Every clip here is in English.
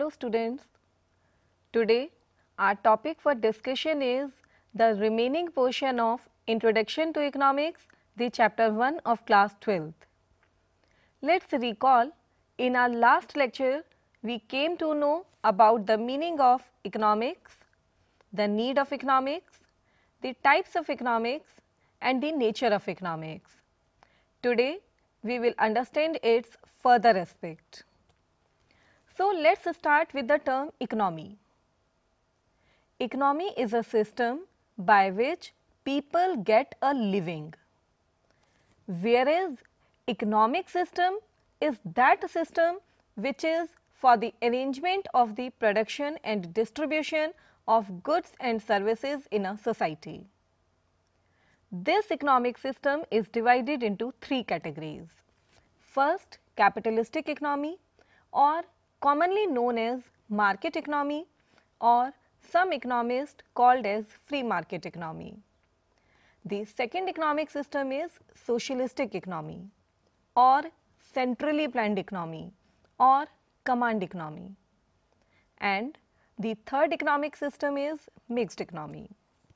Hello students, today our topic for discussion is the remaining portion of Introduction to Economics, the chapter 1 of class 12th. Let's recall, in our last lecture we came to know about the meaning of economics, the need of economics, the types of economics and the nature of economics. Today we will understand its further aspect. So, let us start with the term economy. Economy is a system by which people get a living, whereas economic system is that system which is for the arrangement of the production and distribution of goods and services in a society. This economic system is divided into three categories. First, capitalistic economy, or commonly known as market economy, or some economists called as free market economy. The second economic system is socialistic economy, or centrally planned economy, or command economy. And the third economic system is mixed economy.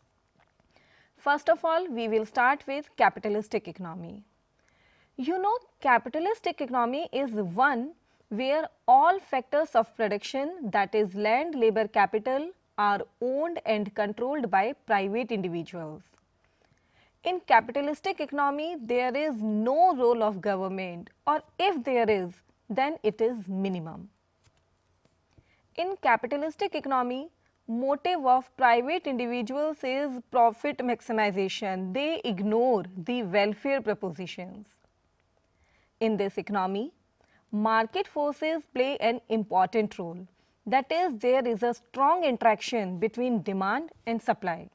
First of all, we will start with capitalistic economy. You know, capitalistic economy is one where all factors of production, that is land, labor, capital, are owned and controlled by private individuals. In capitalistic economy, there is no role of government, or if there is, then it is minimum. In capitalistic economy, motive of private individuals is profit maximization. They ignore the welfare propositions. In this economy, market forces play an important role. That is, there is a strong interaction between demand and supply.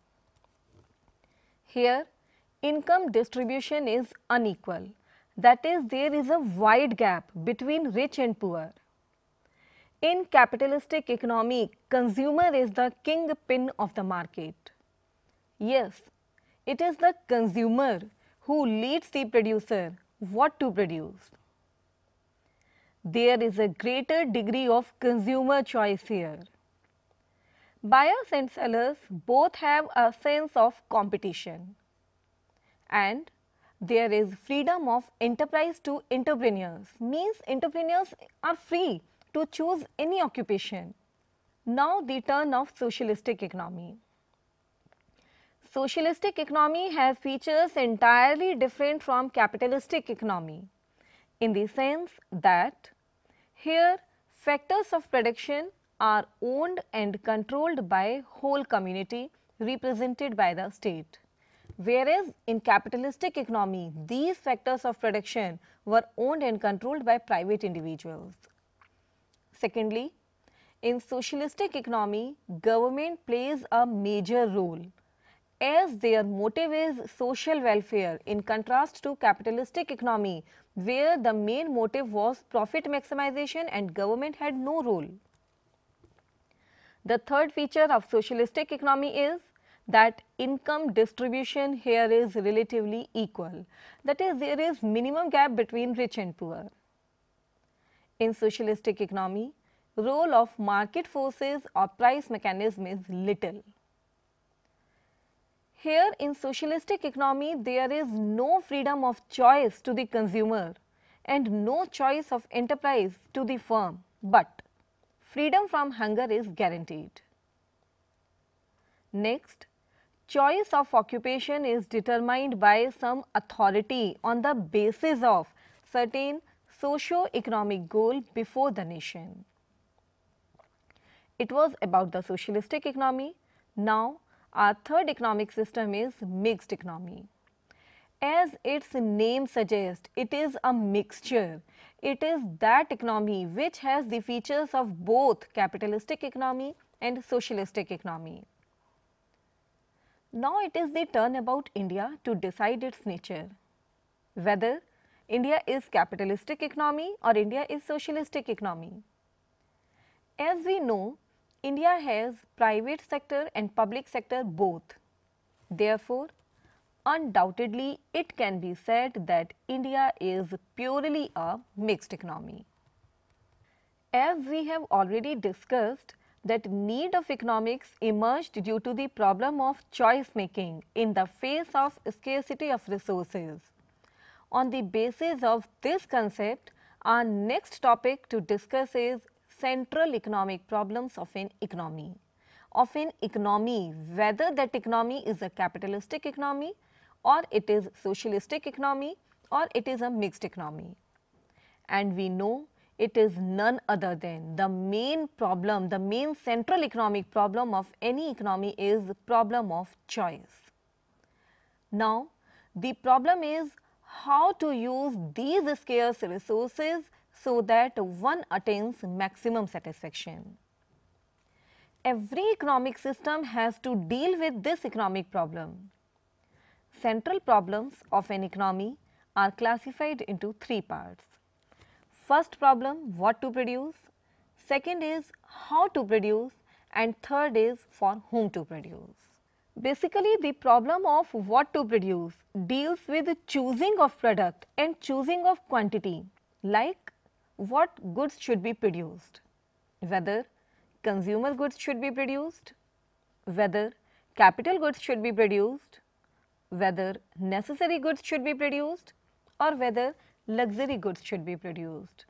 Here, income distribution is unequal. That is, there is a wide gap between rich and poor. In capitalistic economy, consumer is the kingpin of the market. Yes, it is the consumer who leads the producer what to produce. There is a greater degree of consumer choice here. Buyers and sellers both have a sense of competition, and there is freedom of enterprise to entrepreneurs, means entrepreneurs are free to choose any occupation. Now the turn of socialistic economy. Socialistic economy has features entirely different from capitalistic economy, in the sense that here factors of production are owned and controlled by whole community represented by the state, whereas in capitalistic economy these factors of production were owned and controlled by private individuals. Secondly, in socialistic economy, government plays a major role, as their motive is social welfare, in contrast to capitalistic economy where the main motive was profit maximization and government had no role. The third feature of socialistic economy is that income distribution here is relatively equal. That is, there is minimum gap between rich and poor. In socialistic economy, role of market forces or price mechanism is little. Here in socialistic economy, there is no freedom of choice to the consumer and no choice of enterprise to the firm, but freedom from hunger is guaranteed. Next, choice of occupation is determined by some authority on the basis of certain socio-economic goal before the nation. It was about the socialistic economy. Now, our third economic system is mixed economy. As its name suggests, it is a mixture. It is that economy which has the features of both capitalistic economy and socialistic economy. Now, it is the turn about India to decide its nature, whether India is capitalistic economy or India is socialistic economy. As we know, India has private sector and public sector both. Therefore, undoubtedly it can be said that India is purely a mixed economy. As we have already discussed, that need of economics emerged due to the problem of choice making in the face of scarcity of resources. On the basis of this concept, our next topic to discuss is central economic problems of an economy. Of an economy, whether that economy is a capitalistic economy or it is socialistic economy or it is a mixed economy. And we know it is none other than the main problem, the main central economic problem of any economy is the problem of choice. Now, the problem is how to use these scarce resources so that one attains maximum satisfaction. Every economic system has to deal with this economic problem. Central problems of an economy are classified into three parts. First problem, what to produce, second is how to produce, and third is for whom to produce. Basically, the problem of what to produce deals with choosing of product and choosing of quantity, like what goods should be produced, whether consumer goods should be produced, whether capital goods should be produced, whether necessary goods should be produced, or whether luxury goods should be produced.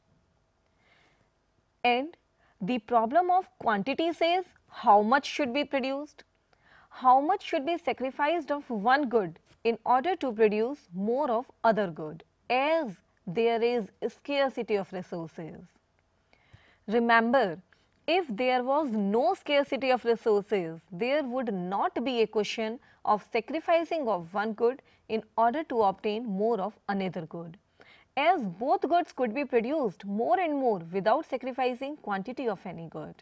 And the problem of quantity says how much should be produced, how much should be sacrificed of one good in order to produce more of other good, as there is scarcity of resources. Remember, if there was no scarcity of resources, there would not be a question of sacrificing of one good in order to obtain more of another good, as both goods could be produced more and more without sacrificing quantity of any good.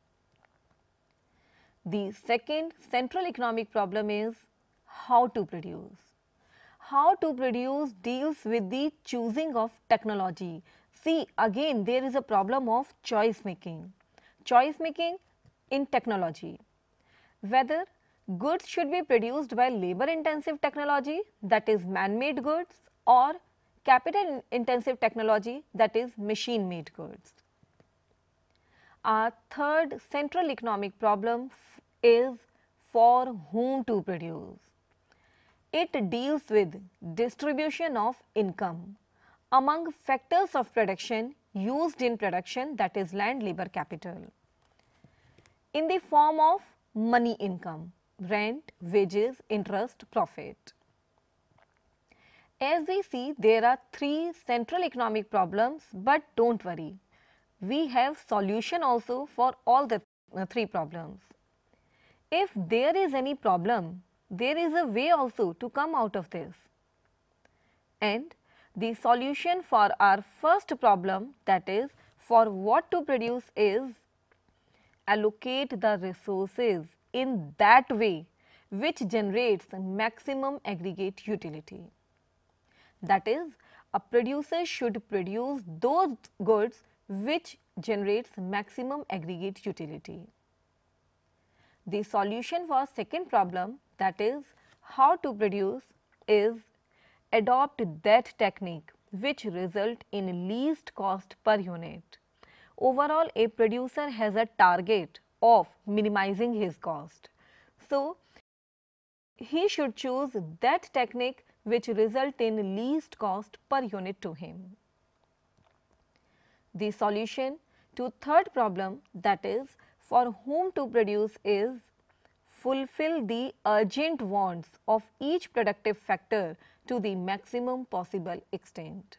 The second central economic problem is how to produce. How to produce deals with the choosing of technology. See, again there is a problem of choice making. Choice making in technology. Whether goods should be produced by labor intensive technology, that is man-made goods, or capital intensive technology, that is machine made goods. Our third central economic problem is for whom to produce. It deals with distribution of income among factors of production used in production, that is land, labor, capital, in the form of money income, rent, wages, interest, profit. As we see, there are three central economic problems, but don't worry, we have solution also for all the three problems. If there is any problem, there is a way also to come out of this. And the solution for our first problem, that is for what to produce, is allocate the resources in that way which generates maximum aggregate utility. That is, a producer should produce those goods which generates maximum aggregate utility. The solution for second problem, that is how to produce, is adopt that technique which result in least cost per unit. Overall, a producer has a target of minimizing his cost. So, he should choose that technique which result in least cost per unit to him. The solution to third problem, that is for whom to produce, is fulfill the urgent wants of each productive factor to the maximum possible extent.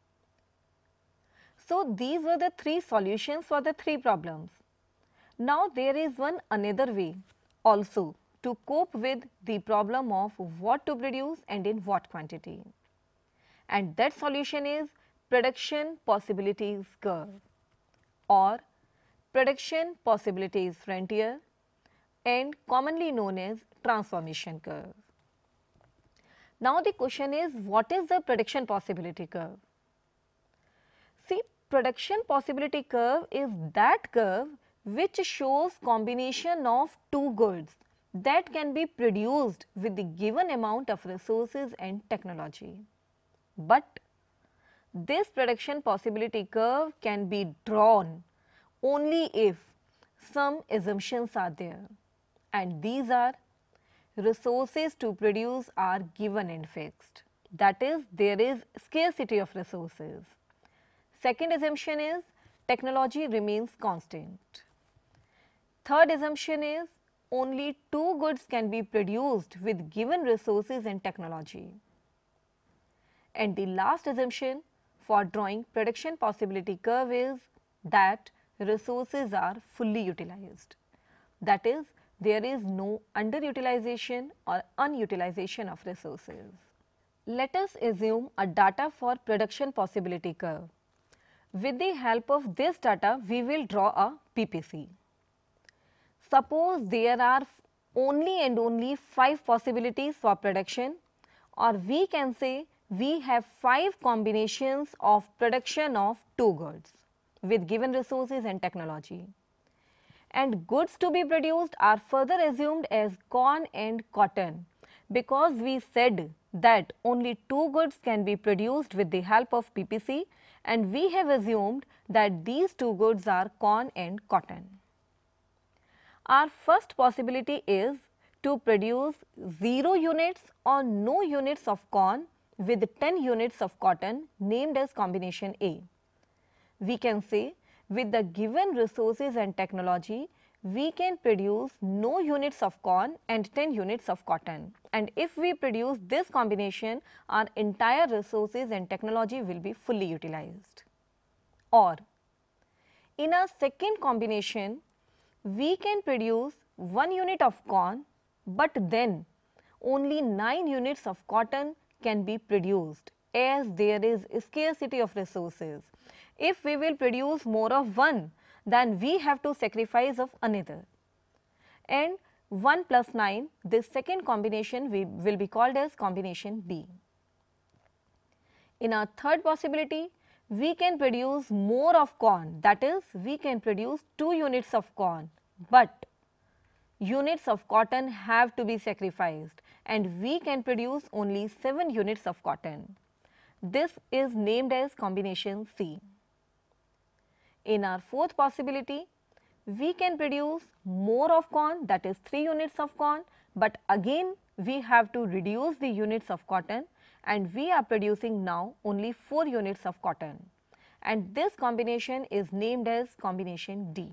So, these were the three solutions for the three problems. Now, there is one another way also to cope with the problem of what to produce and in what quantity. And that solution is production possibilities curve or production possibilities frontier and commonly known as transformation curve. Now, the question is, what is the production possibility curve? See, production possibility curve is that curve which shows combination of two goods that can be produced with the given amount of resources and technology. But this production possibility curve can be drawn only if some assumptions are there, and these are: resources to produce are given and fixed, that is, there is scarcity of resources. Second assumption is technology remains constant. Third assumption is only two goods can be produced with given resources and technology. And the last assumption for drawing production possibility curve is that resources are fully utilized. That is, there is no underutilization or unutilization of resources. Let us assume a data for production possibility curve. With the help of this data, we will draw a PPC. Suppose there are only and only 5 possibilities for production, or we can say we have 5 combinations of production of 2 goods with given resources and technology. And goods to be produced are further assumed as corn and cotton, because we said that only 2 goods can be produced with the help of PPC, and we have assumed that these 2 goods are corn and cotton. Our first possibility is to produce 0 units or no units of corn with 10 units of cotton, named as combination A. We can say with the given resources and technology, we can produce no units of corn and 10 units of cotton, and if we produce this combination, our entire resources and technology will be fully utilized. Or in a second combination, we can produce 1 unit of corn, but then only 9 units of cotton can be produced, as there is scarcity of resources. If we will produce more of one, then we have to sacrifice of another. And 1 plus 9, this second combination will be called as combination B. In our third possibility, we can produce more of corn, that is, we can produce 2 units of corn, but units of cotton have to be sacrificed, and we can produce only 7 units of cotton. This is named as combination C. In our fourth possibility, we can produce more of corn, that is 3 units of corn, but again we have to reduce the units of cotton, and we are producing now only 4 units of cotton, and this combination is named as combination D.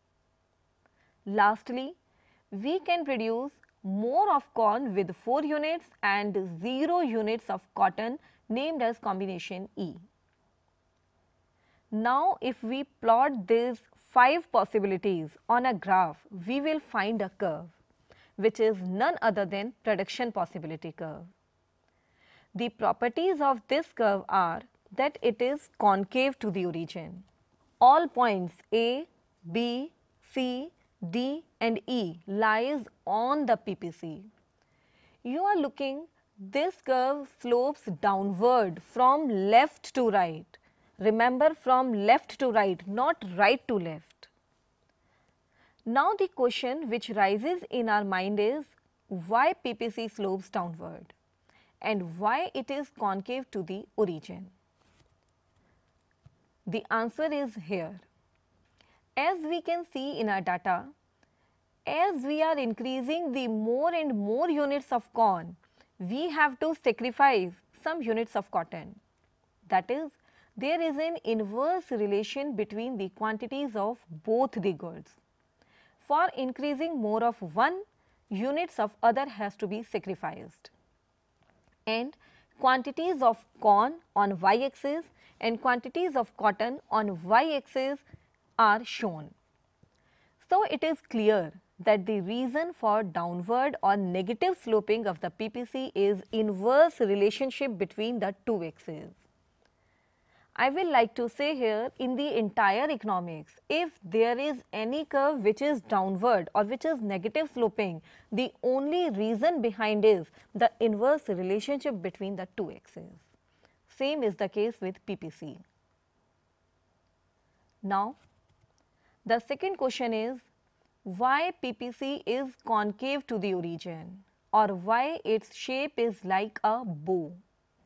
Lastly, we can produce more of corn with 4 units and 0 units of cotton, named as combination E. Now, if we plot these 5 possibilities on a graph, we will find a curve which is none other than production possibility curve. The properties of this curve are that it is concave to the origin. All points A, B, C, D and E lies on the PPC. You are looking, this curve slopes downward from left to right. Remember, from left to right, not right to left. Now the question which rises in our mind is, why PPC slopes downward and why it is concave to the origin? The answer is here. As we can see in our data, as we are increasing the more and more units of corn, we have to sacrifice some units of cotton. That is, there is an inverse relation between the quantities of both the goods. For increasing more of one, units of other has to be sacrificed. And quantities of corn on y-axis and quantities of cotton on y-axis are shown. So, it is clear that the reason for downward or negative sloping of the PPC is inverse relationship between the two axes. I will like to say here, in the entire economics, if there is any curve which is downward or which is negative sloping, the only reason behind is the inverse relationship between the two axes. Same is the case with PPC. Now, the second question is, why PPC is concave to the origin, or why its shape is like a bow?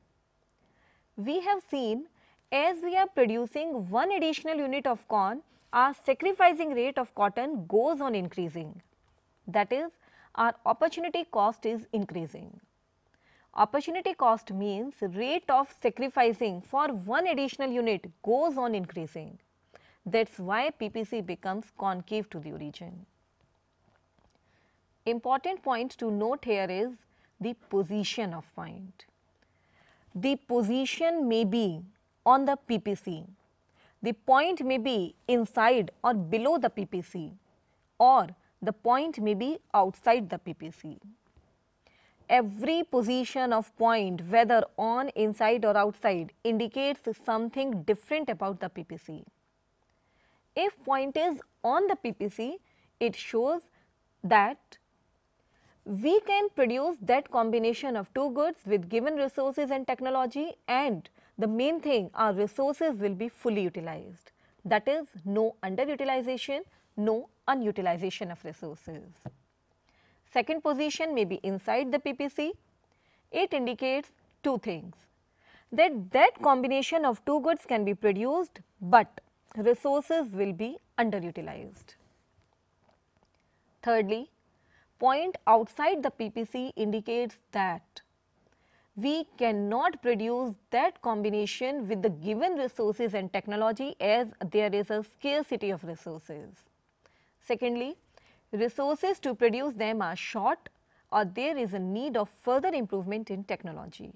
We have seen, as we are producing one additional unit of corn, our sacrificing rate of cotton goes on increasing. That is, our opportunity cost is increasing. Opportunity cost means rate of sacrificing for one additional unit goes on increasing. That is why PPC becomes concave to the origin. Important point to note here is the position of point. The position may be on the PPC. The point may be inside or below the PPC, or the point may be outside the PPC. Every position of point, whether on, inside or outside, indicates something different about the PPC. If point is on the PPC, it shows that we can produce that combination of two goods with given resources and technology, and the main thing, our resources will be fully utilized. That is, no underutilization, no unutilization of resources. Second position may be inside the PPC. It indicates two things, that combination of two goods can be produced, but resources will be underutilized. Thirdly, point outside the PPC indicates that we cannot produce that combination with the given resources and technology, as there is a scarcity of resources. Secondly, resources to produce them are short, or there is a need of further improvement in technology.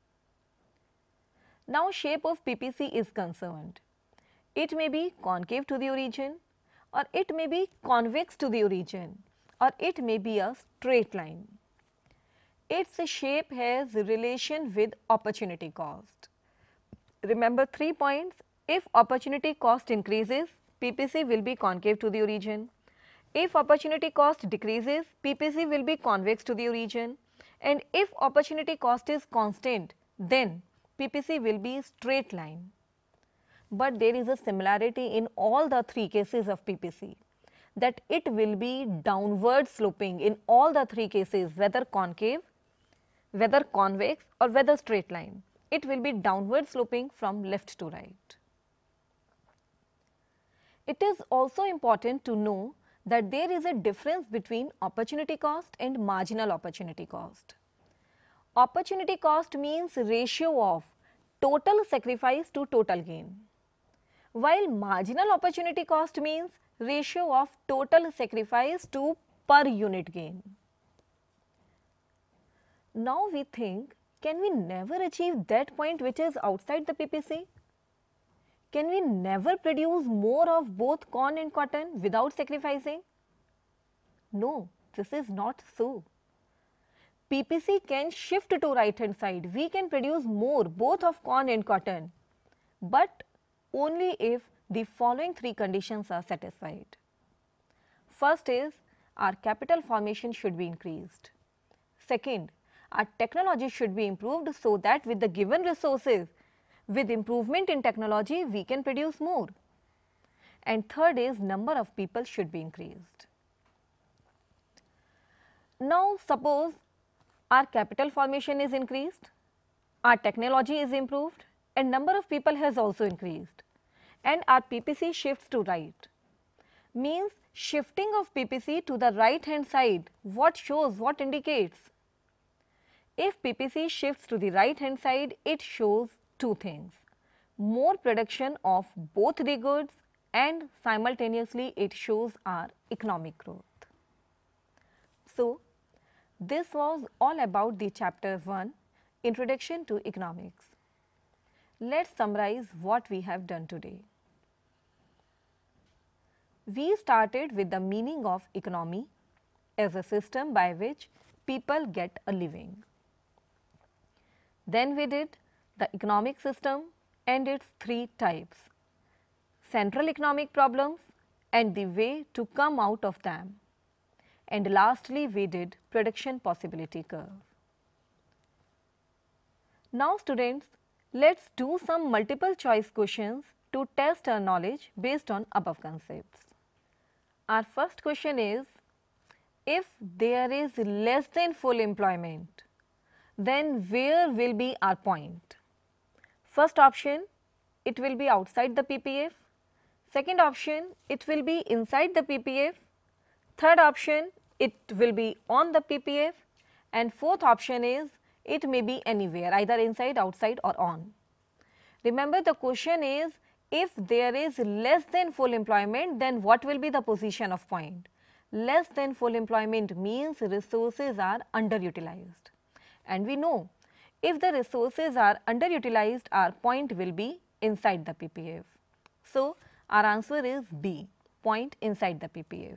Now, shape of PPC is concerned. It may be concave to the origin, or it may be convex to the origin, or it may be a straight line. Its shape has relation with opportunity cost. Remember 3 points. If opportunity cost increases, PPC will be concave to the origin. If opportunity cost decreases, PPC will be convex to the origin. And if opportunity cost is constant, then PPC will be straight line. But there is a similarity in all the 3 cases of PPC, that it will be downward sloping in all the 3 cases, whether concave, whether convex or whether straight line. It will be downward sloping from left to right. It is also important to know that there is a difference between opportunity cost and marginal opportunity cost. Opportunity cost means ratio of total sacrifice to total gain, while marginal opportunity cost means ratio of total sacrifice to per unit gain. Now we think, can we never achieve that point which is outside the PPC? Can we never produce more of both corn and cotton without sacrificing? No, this is not so. PPC can shift to right hand side. We can produce more both of corn and cotton, but only if the following 3 conditions are satisfied. First is, our capital formation should be increased. Second, our technology should be improved so that with the given resources, with improvement in technology, we can produce more. And third is, number of people should be increased. Now, suppose our capital formation is increased, our technology is improved, and number of people has also increased, and our PPC shifts to right. Means shifting of PPC to the right hand side, what shows, what indicates? If PPC shifts to the right hand side, it shows 2 things, more production of both the goods, and simultaneously it shows our economic growth. So, this was all about the chapter 1, Introduction to Economics. Let's summarize what we have done today. We started with the meaning of economy as a system by which people get a living. Then we did the economic system and its 3 types, central economic problems and the way to come out of them. And lastly, we did production possibility curve. Now students, let's do some multiple choice questions to test our knowledge based on above concepts. Our first question is, if there is less than full employment, then where will be our point? First option, it will be outside the PPF. Second option, it will be inside the PPF. Third option, it will be on the PPF. And fourth option is, it may be anywhere, either inside, outside or on. Remember, the question is, if there is less than full employment, then what will be the position of point? Less than full employment means resources are underutilized. And we know, if the resources are underutilized, our point will be inside the PPF. So, our answer is B, point inside the PPF.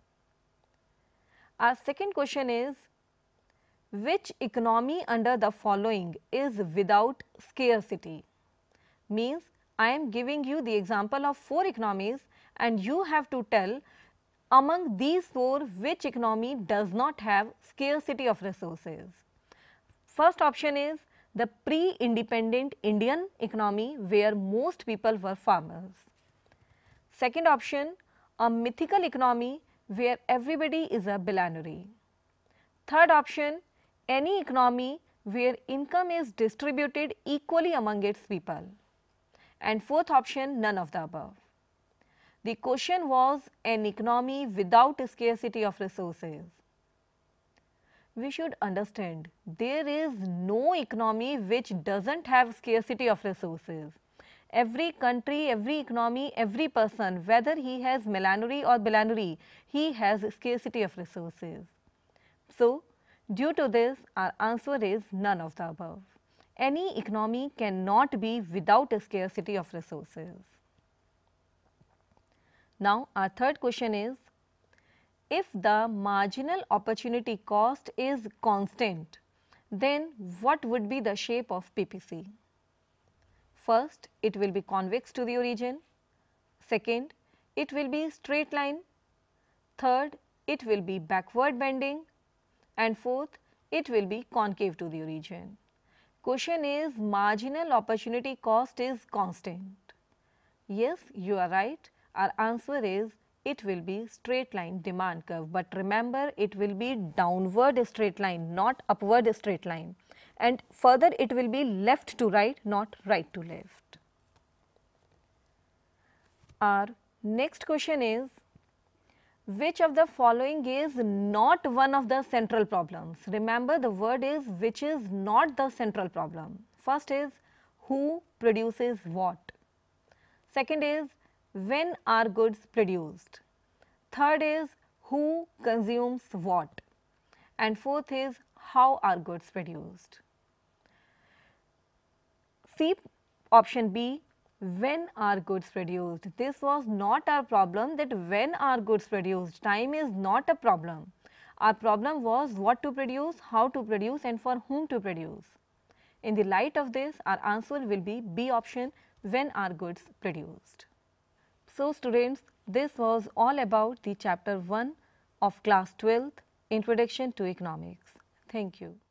Our second question is, which economy under the following is without scarcity? Means, I am giving you the example of 4 economies and you have to tell among these 4 which economy does not have scarcity of resources. First option is the pre-independent Indian economy where most people were farmers. Second option, a mythical economy where everybody is a billionaire. Third option, any economy where income is distributed equally among its people. And fourth option, none of the above. The question was an economy without scarcity of resources. We should understand there is no economy which doesn't have scarcity of resources. Every country, every economy, every person, whether he has millionaire or billionaire, he has scarcity of resources. So, due to this, our answer is none of the above. Any economy cannot be without a scarcity of resources. Now, our third question is, if the marginal opportunity cost is constant, then what would be the shape of PPC? First, it will be convex to the origin. Second, it will be straight line. Third, it will be backward bending. And fourth, it will be concave to the origin. Question is, marginal opportunity cost is constant. Yes, you are right. Our answer is, it will be straight line demand curve. But remember, it will be downward straight line, not upward straight line. And further, it will be left to right, not right to left. Our next question is, which of the following is not one of the central problems? Remember, the word is which is not the central problem. First is, who produces what? Second is, when are goods produced? Third is, who consumes what? And fourth is, how are goods produced? See option B, when are goods produced? This was not our problem, that when are goods produced. Time is not a problem. Our problem was what to produce, how to produce and for whom to produce. In the light of this, our answer will be B option, when are goods produced. So students, this was all about the chapter 1 of class 12th, Introduction to Economics. Thank you.